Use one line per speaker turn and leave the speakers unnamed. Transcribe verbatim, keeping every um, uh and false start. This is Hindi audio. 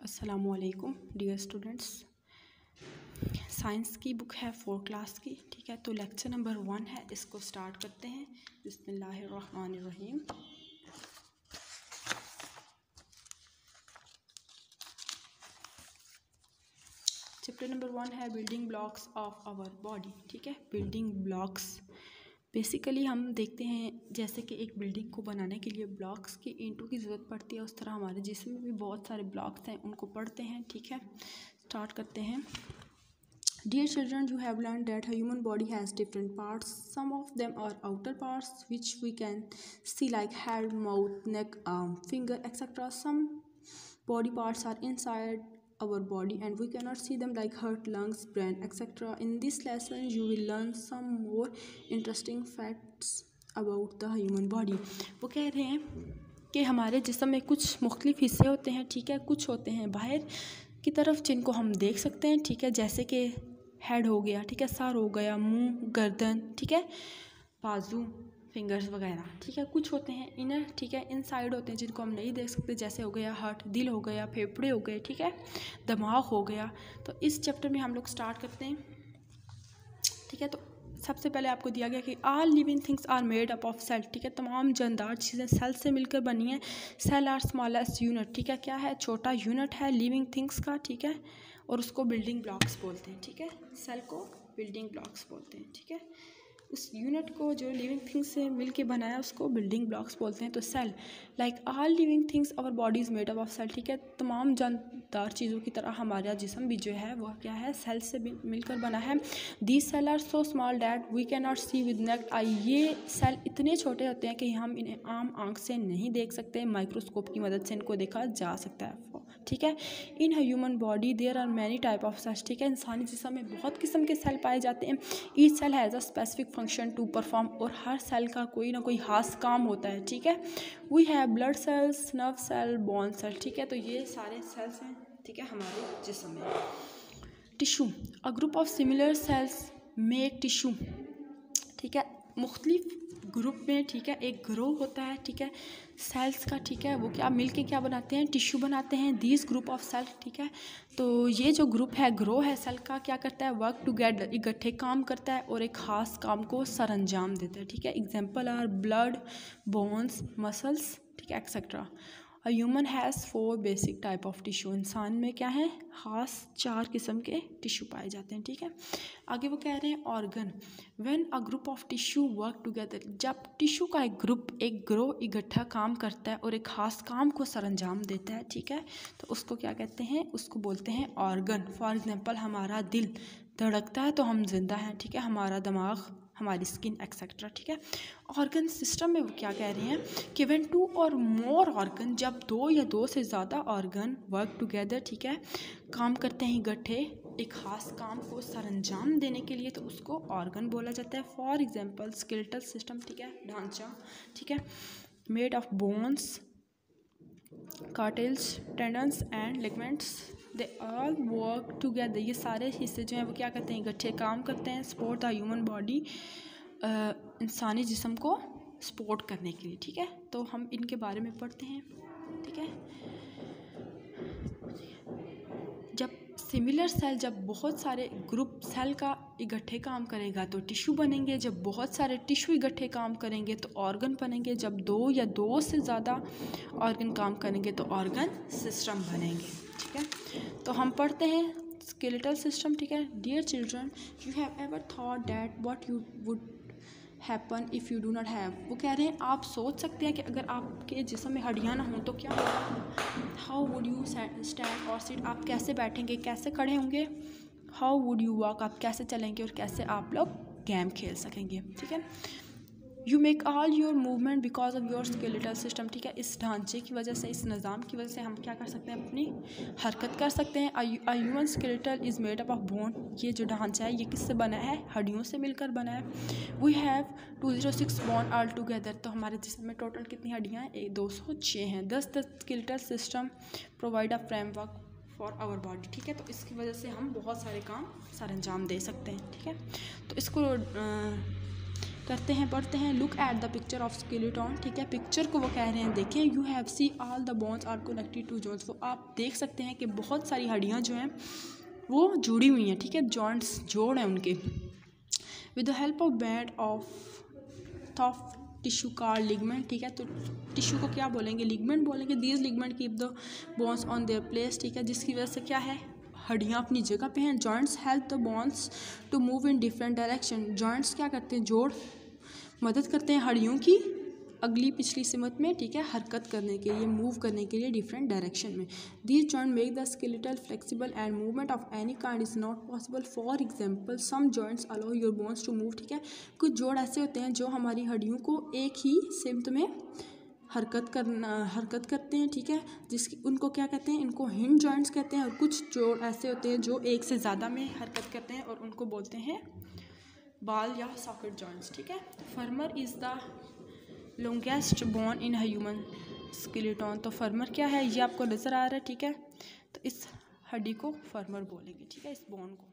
अस्सलामुअलैकुम डियर स्टूडेंट्स। साइंस की बुक है फोर क्लास की, ठीक है। तो लेक्चर नंबर वन है, इसको स्टार्ट करते हैं। बिस्मिल्लाहिर्रहमानिर्रहीम। चैप्टर नंबर वन है building blocks of our body, ठीक है। बिल्डिंग ब्लॉक्स बेसिकली हम देखते हैं जैसे कि एक बिल्डिंग को बनाने के लिए ब्लॉक्स की ईंटों की ज़रूरत पड़ती है, उस तरह हमारे जिस्म में भी बहुत सारे ब्लॉक्स हैं, उनको पढ़ते हैं, ठीक है। स्टार्ट करते हैं। Dear children, you have learned that a human body has different parts. Some of them are outer parts, which we can see like head, mouth, neck, arm, finger, et cetera. Some body parts are inside our body and we cannot see them like heart, lungs, brain, et cetera. In this lesson, you will learn some more interesting facts about the human body. वो कह रहे हैं कि हमारे जिस्म में कुछ मुख्तलिफ हिस्से होते हैं, ठीक है। कुछ होते हैं बाहर की तरफ जिनको हम देख सकते हैं, ठीक है, जैसे कि हेड हो गया, ठीक है, सर हो गया, मुंह, गर्दन, ठीक है, बाजू, फिंगर्स वगैरह, ठीक है। कुछ होते हैं इनर, ठीक है, इनसाइड होते हैं जिनको हम नहीं देख सकते, जैसे हो गया हार्ट, दिल हो गया, फेफड़े हो गए, ठीक है, दिमाग हो गया। तो इस चैप्टर में हम लोग स्टार्ट करते हैं, ठीक है। तो सबसे पहले आपको दिया गया कि all living things are made up of cell, ठीक है। तमाम जानदार चीज़ें सेल से मिलकर बनी हैं। सेल आर स्मॉलेस्ट यूनिट, ठीक है, क्या है, छोटा यूनिट है लिविंग थिंग्स का, ठीक है, और उसको बिल्डिंग ब्लॉक्स बोलते हैं, ठीक है। सेल को बिल्डिंग ब्लॉक्स बोलते हैं, ठीक है। उस यूनिट को जो लिविंग थिंग्स से मिल के बनाया उसको बिल्डिंग ब्लॉक्स बोलते हैं। तो cell like all living things our body is made up of cell, ठीक है। तमाम जानदार चीज़ों की तरह हमारा जिस्म भी जो है वह क्या है, सेल से मिलकर बना है। These cell are so small that we can not see with naked eye, ये सेल इतने छोटे होते हैं कि हम इन्हें आम आंख से नहीं देख सकते, माइक्रोस्कोप की मदद से इनको देखा जा सकता है, ठीक है। In human body there are many type of cells, ठीक है। इंसानी जिस्म में बहुत किस्म के सेल पाए जाते हैं। Each cell has a specific function to perform, और हर सेल का कोई ना कोई खास काम होता है, ठीक है। We have blood cells, nerve cell, bone cell, ठीक है। तो ये सारे सेल्स हैं, ठीक है, हमारे जिस्म में। Tissue a group of similar cells make tissue, ठीक है। मुख्तलिफ ग्रुप में, ठीक है, एक ग्रोह होता है, ठीक है, सेल्स का, ठीक है। वो क्या मिल के क्या बनाते हैं, टिश्यू बनाते हैं। दिस ग्रुप ऑफ सेल, ठीक है। तो ये जो ग्रुप है, ग्रोह है सेल का, क्या करता है, वर्क टुगेदर, इकट्ठे काम करता है और एक ख़ास काम को सर अंजाम देता है, ठीक है। Example are blood, bones, muscles, ठीक है, etcetera. A human has four basic type of tissue, इंसान में क्या है, ख़ास चार किस्म के टिश्यू पाए जाते हैं, ठीक है। आगे वो कह रहे हैं organ when a group of tissue work together, जब टिश्यू का एक ग्रुप, एक ग्रोह इकट्ठा काम करता है और एक ख़ास काम को सर अंजाम देता है, ठीक है, तो उसको क्या कहते हैं, उसको बोलते हैं ऑर्गन। फॉर एग्जांपल हमारा दिल धड़कता है तो हम जिंदा हैं, ठीक है, हमारा दिमाग, हमारी स्किन, एक्सेट्रा, ठीक है। ऑर्गन सिस्टम में वो क्या कह रहे हैं कि व्हेन टू और मोर ऑर्गन, जब दो या दो से ज़्यादा ऑर्गन वर्क टुगेदर, ठीक है, काम करते हैं इकट्ठे एक ख़ास काम को सर अंजाम देने के लिए, तो उसको ऑर्गन बोला जाता है। फॉर एग्जांपल स्केलेटल सिस्टम, ठीक है, ढांचा, ठीक है, made of bones, cartilage, tendons and ligaments, they all work together, ये सारे हिस्से जो हैं वो क्या करते हैं, इकट्ठे काम करते हैं, सपोर्ट द ह्यूमन बॉडी, इंसानी जिस्म को सपोर्ट करने के लिए, ठीक है। तो हम इनके बारे में पढ़ते हैं, ठीक है। जब सिमिलर सेल, जब बहुत सारे ग्रुप सेल का इकट्ठे काम करेगा तो टिश्यू बनेंगे, जब बहुत सारे टिश्यू इकट्ठे काम करेंगे तो ऑर्गन बनेंगे, जब दो या दो से ज़्यादा ऑर्गन काम करेंगे तो ऑर्गन सिस्टम बनेंगे, ठीक है। तो हम पढ़ते हैं स्केलेटल सिस्टम, ठीक है। Dear children, you have ever thought that what you would happen if you do not have, वो कह रहे हैं आप सोच सकते हैं कि अगर आपके जिस्म में हड्डियाँ ना हों तो क्या होगा। हाउ वुड यू स्टैंड और सिट, आप कैसे बैठेंगे, कैसे खड़े होंगे। हाउ वुड यू वॉक, आप कैसे चलेंगे और कैसे आप लोग गेम खेल सकेंगे, ठीक है। You make all your movement because of your skeletal system, ठीक है। इस ढांचे की वजह से, इस निज़ाम की वजह से हम क्या कर सकते हैं, अपनी हरकत कर सकते हैं। A human skeletal is made up of bone, ये जो ढांचा है ये किससे बना है, हड्डियों से मिलकर बना है। We have two zero six bone all together, तो हमारे जिस्म में टोटल कितनी हड्डियाँ हैं, एक दो सौ छः हैं। Thus the skeletal system provide a framework for our body, ठीक है। तो इसकी वजह से हम बहुत सारे काम सर अंजाम दे सकते हैं, ठीक है। तो इसको करते हैं, पढ़ते हैं। Look at the picture of skeleton, ठीक है, पिक्चर को वो कह रहे हैं देखें। You have see all the bones are connected to joints, वो आप देख सकते हैं कि बहुत सारी हड्डियाँ जो हैं वो जुड़ी हुई हैं, ठीक है, जॉइंट्स जोड़ हैं उनके। With the help of band of tough tissue called ligament, ठीक है, तो टिश्यू को क्या बोलेंगे, लिगमेंट बोलेंगे। These ligament keep the bones on their place, ठीक है, जिसकी वजह से क्या है, हड्डियाँ अपनी जगह पे हैं। Joints help the bones to move in different direction, joints क्या करते हैं, जोड़ मदद करते हैं हड्डियों की अगली पिछली सिमत में, ठीक है, हरकत करने के लिए, मूव करने के लिए डिफरेंट डायरेक्शन में। These joint make the skeletal flexible and movement of any kind is not possible. For example some joints allow your bones to move, ठीक है, कुछ जोड़ ऐसे होते हैं जो हमारी हड्डियों को एक ही सिमत में हरकत करना हरकत करते हैं, ठीक है, जिसकी उनको क्या कहते हैं, इनको हिंज जॉइंट्स कहते हैं। और कुछ जोड़ ऐसे होते हैं जो एक से ज़्यादा में हरकत करते हैं और उनको बोलते हैं बाल या सॉकेट जॉइंट्स, ठीक है। Femur is the longest bone in human skeleton, तो फर्मर क्या है, ये आपको नज़र आ रहा है, ठीक है, तो इस हड्डी को फर्मर बोलेंगे, ठीक है, इस बोन को।